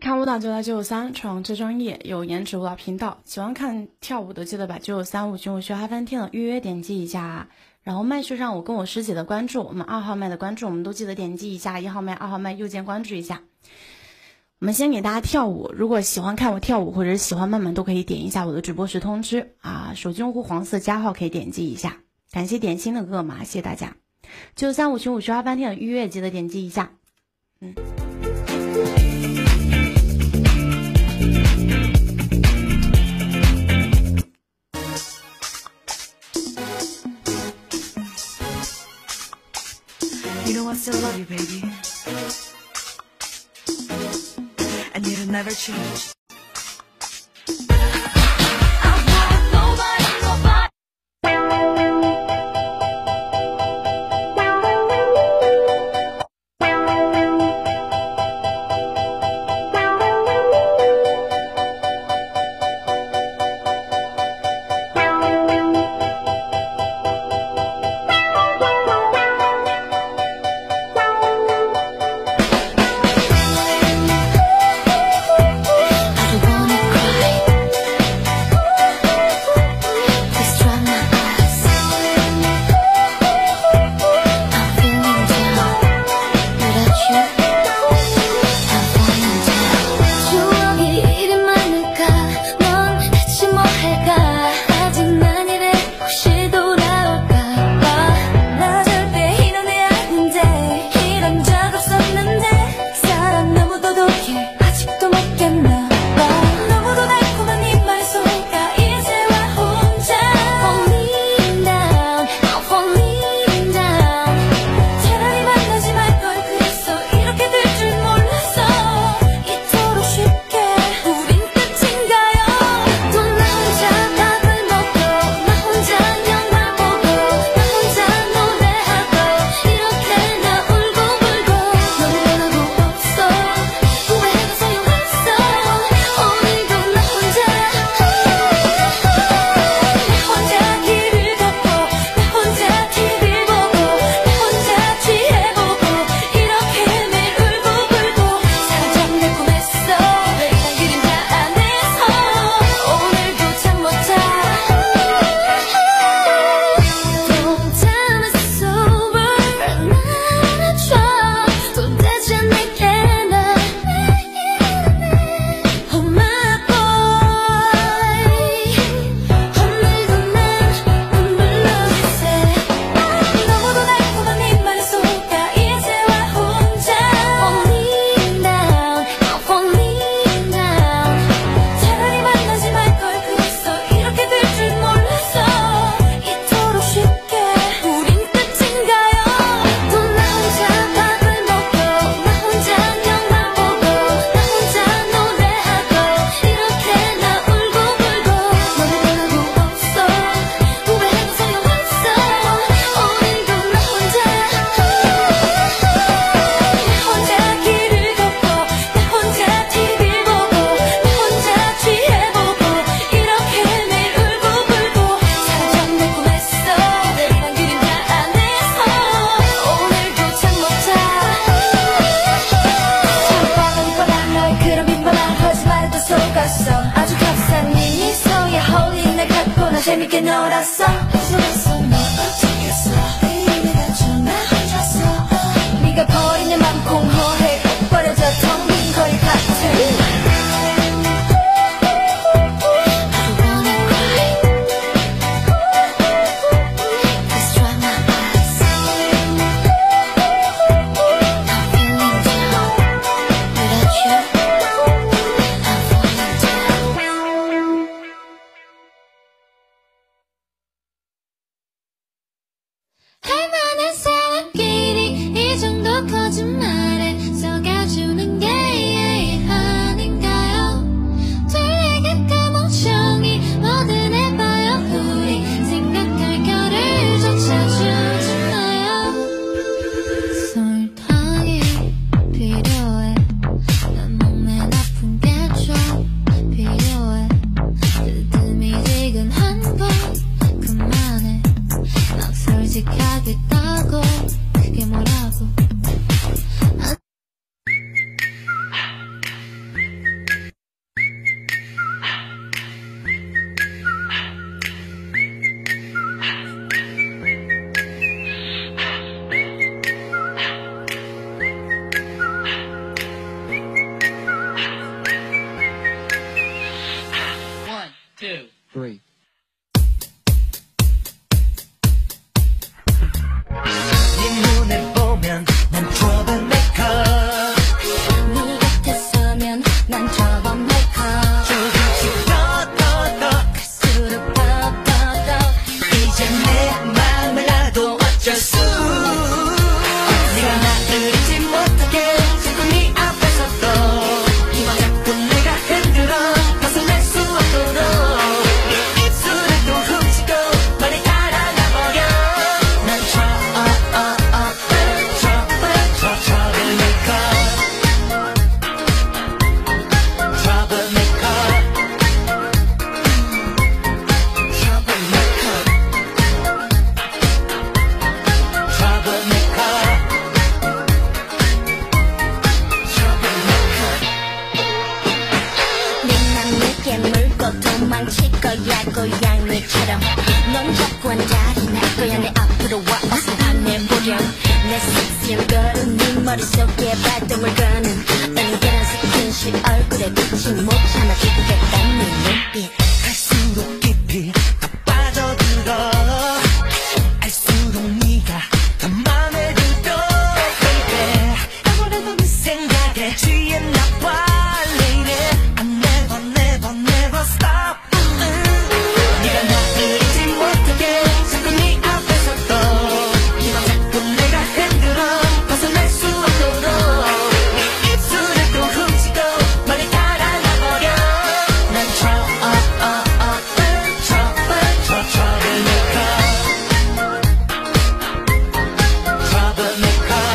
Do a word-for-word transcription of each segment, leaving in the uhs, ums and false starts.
看舞蹈就来九九三，创最专业，有颜值舞蹈频道。喜欢看跳舞的，记得把九九三五群舞学嗨翻天了预约点击一下。然后麦序上我跟我师姐的关注，我们二号麦的关注，我们都记得点击一下。一号麦、二号麦右键关注一下。我们先给大家跳舞，如果喜欢看我跳舞或者是喜欢慢慢都可以点一下我的直播时通知啊。手机用户黄色加号可以点击一下。感谢点心的哥哥嘛，谢谢大家。九九三五群舞学嗨翻天的预约记得点击一下。嗯。 You know I still love you, baby. And it'll never change. 재밌게 놀았어. 네가 버린 내 맘 공허해. 버려져 텅 빈 거리 같은 three. 도망칠 거야 고양이처럼 넌 자꾸 한 자리 날 거야 내 앞으로 와 어서 반해보렴 내 섹시한 걸음 네 머릿속에 발동을 거는 은근한 스킨십 얼굴에 비치 못 참아 죽겠다는 눈빛 갈수록 깊이 더 빠져들어 알수록 네가 더 맘에 들어 baby 아무래도 네 생각에 취했나 봐 lady I never never never stop 네가 나를 잊지 못하게 자꾸 네 앞에서 또 이만 자꾸 내가 흔들어 벗어날 수 없도록 네 입술을 또 훔치고 머리 달아나버려 난 trouble trouble troublemaker troublemaker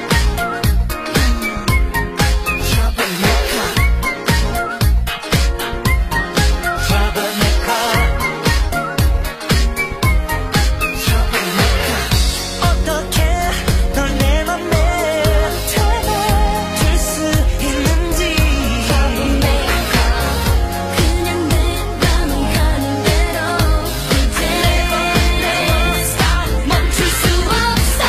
어떻게 널 내 맘에 잡아줄 수 있는지 그냥 내 맘이 가는 대로 이제 never stop 멈출 수 없어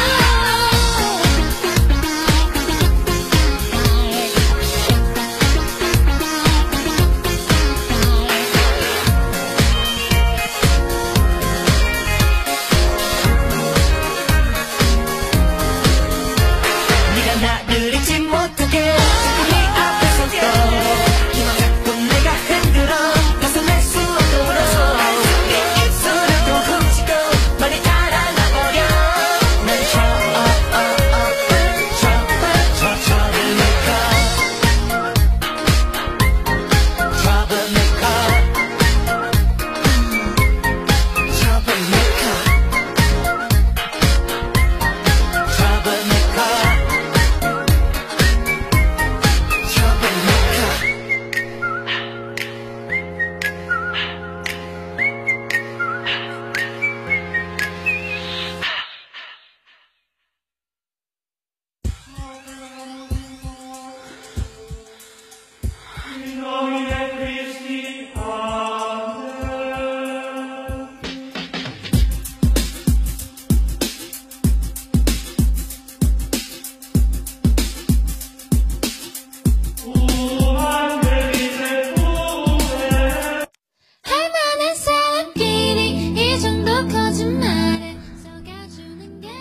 네가 나를 잊지 못하게 자꾸 네 앞에서 또 이만 자꾸 내가 흔들어 벗어날 수 없도록 네 입술을 또 훔치고 머리 달아나버려 난 trouble trouble troublemaker troublemaker troublemaker 할 만한 사람끼리 이 정도 거짓말에 속아주는 게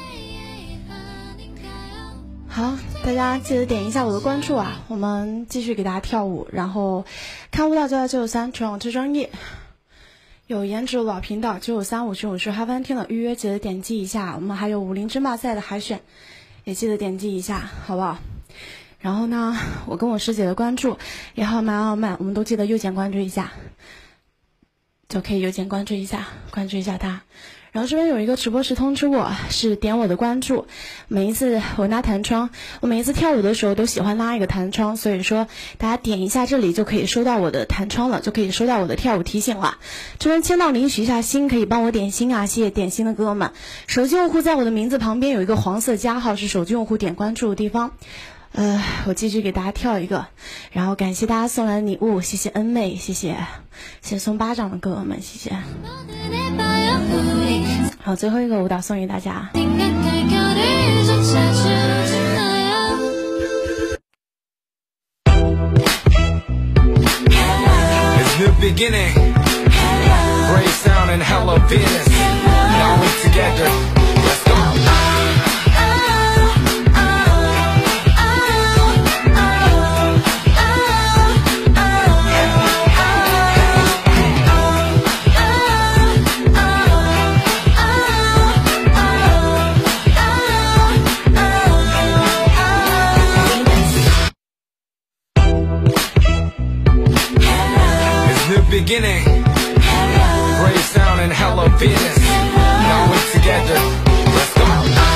아닌가요 好，大家记得点一下我的关注啊，我们继续给大家跳舞，然后看舞蹈就在九九三全网最专业，有颜值舞蹈频道九九三五九五是哈翻天的预约，记得点击一下，我们还有武林争霸赛的海选，也记得点击一下，好不好？然后呢，我跟我师姐的关注也好蛮傲慢，我们都记得右键关注一下，就可以右键关注一下，关注一下他。然后这边有一个直播时通知我，是点我的关注。每一次我拉弹窗，我每一次跳舞的时候都喜欢拉一个弹窗，所以说大家点一下这里就可以收到我的弹窗了，就可以收到我的跳舞提醒了。这边签到领取一下心，可以帮我点心啊，谢谢点心的哥哥们。手机用户在我的名字旁边有一个黄色加号，是手机用户点关注的地方。呃，我继续给大家跳一个，然后感谢大家送来的礼物，谢谢恩妹，谢谢，谢谢送巴掌的哥哥们，谢谢。 뭐든 해봐요 우리 好，最后一个舞蹈送给大家。 생각할 결을조차 주지 마요 It's the beginning. sounding hella Venus. Now we together. Let's go. Beginning, great sound and hella Venus. Now we're together. Let's go.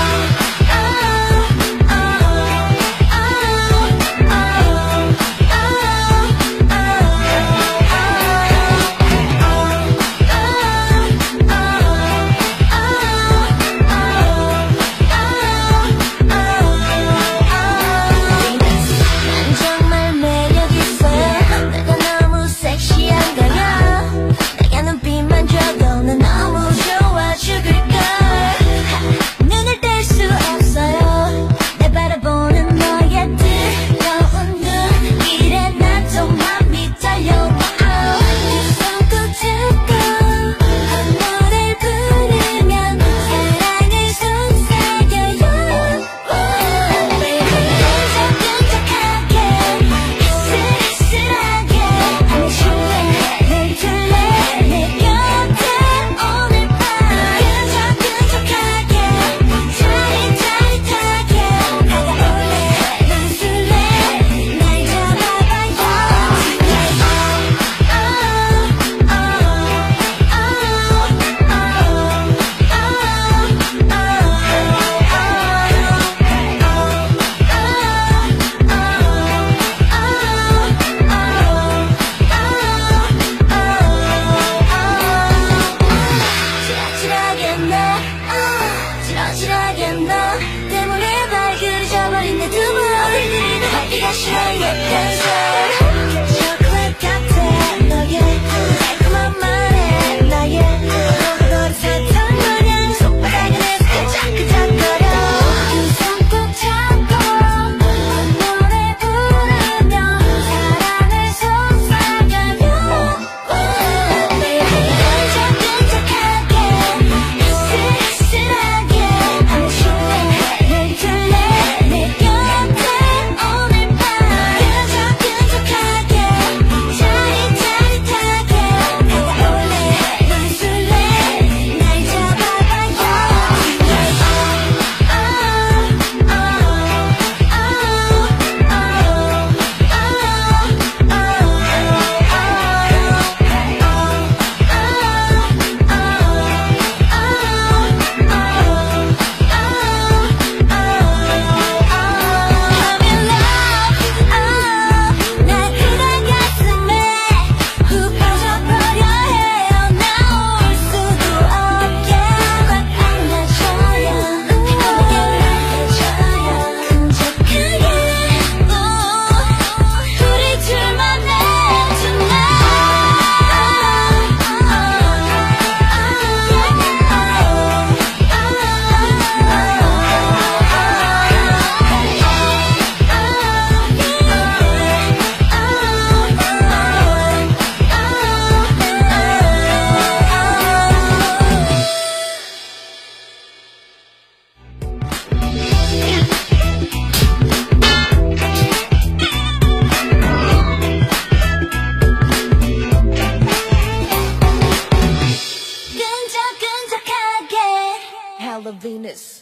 Venus。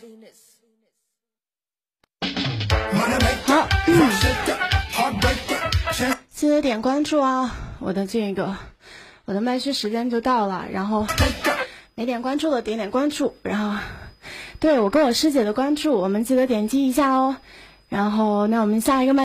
好，嗯，记得点关注啊！我的这个我的麦序时间就到了，然后没点关注的点点关注，然后对我跟我师姐的关注，我们记得点击一下哦。然后那我们下一个麦。